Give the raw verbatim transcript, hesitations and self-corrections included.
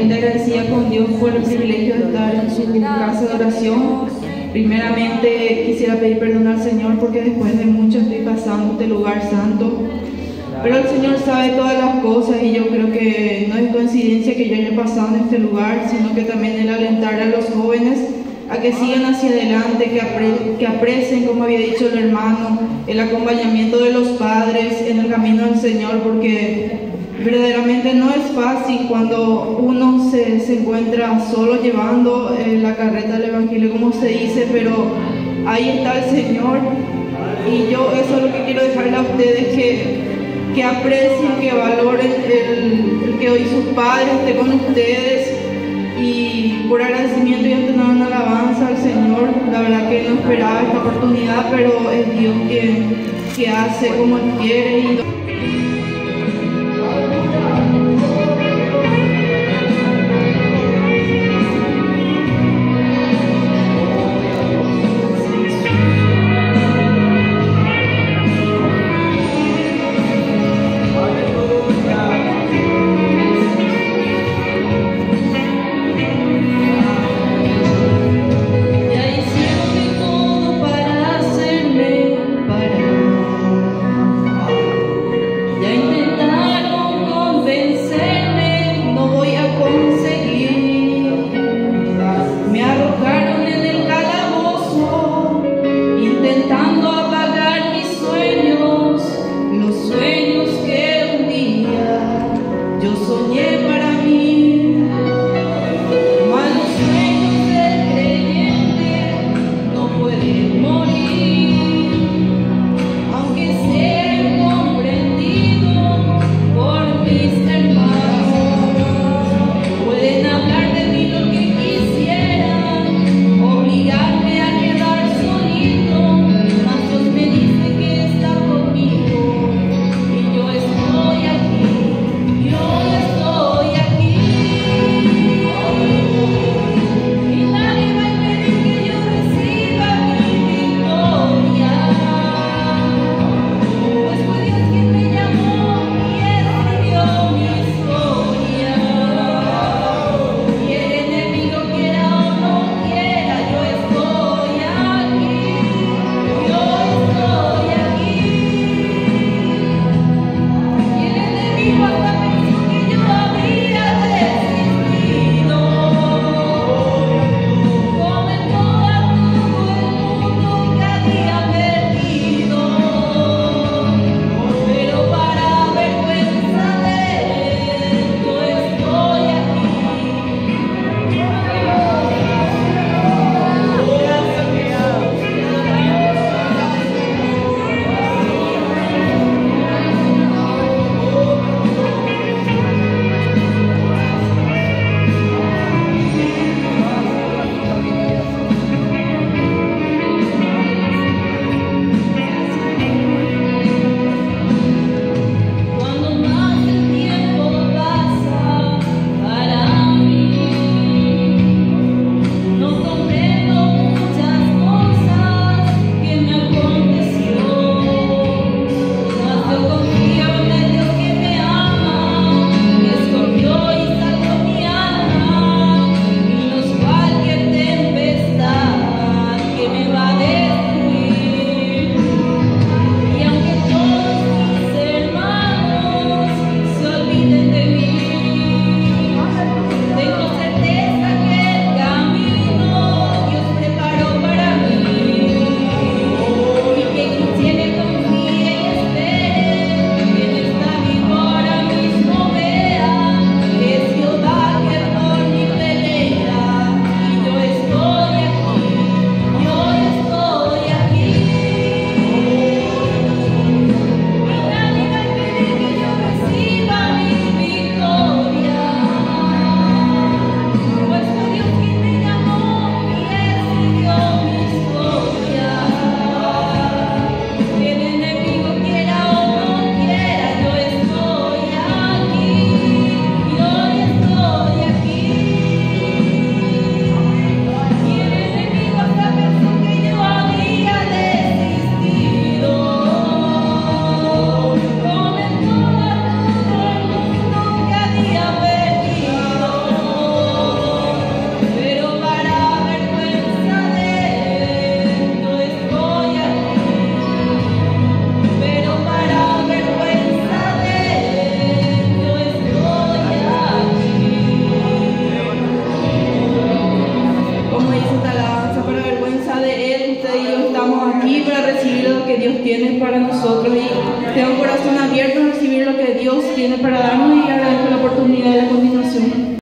realmente agradecida con Dios por el privilegio de estar en su casa de oración. Primeramente quisiera pedir perdón al Señor porque después de mucho estoy pasando este lugar santo. Pero el Señor sabe todas las cosas y yo creo que no es coincidencia que yo haya pasado en este lugar, sino que también el alentar a los jóvenes a que sigan hacia adelante, que, apre que aprecien, como había dicho el hermano, el acompañamiento de los padres en el camino del Señor, porque verdaderamente no es fácil cuando uno se, se encuentra solo llevando eh, la carreta del Evangelio, como se dice, pero ahí está el Señor. Y yo eso es lo que quiero dejarle a ustedes, que, que aprecien, que valoren el, el que hoy sus padres estén con ustedes. Y por agradecimiento y entonar una alabanza al Señor. La verdad que no esperaba esta oportunidad, pero es Dios que, que hace como Él quiere. Y que Dios tiene para nosotros y tengo un corazón abierto a recibir lo que Dios tiene para darnos y agradezco la oportunidad de la continuación.